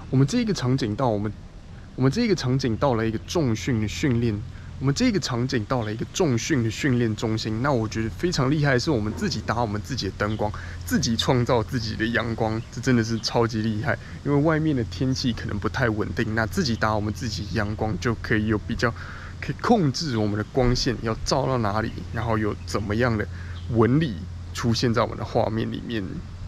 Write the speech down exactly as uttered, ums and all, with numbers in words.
我们这一个场景到我们我们这一个场景到了一个重训的训练。我们这个场景到了一个重训的训练中心，那我觉得非常厉害的是，我们自己打我们自己的灯光，自己创造自己的阳光，这真的是超级厉害。因为外面的天气可能不太稳定，那自己打我们自己阳光就可以有比较，可以控制我们的光线要照到哪里，然后有怎么样的纹理出现在我们的画面里面。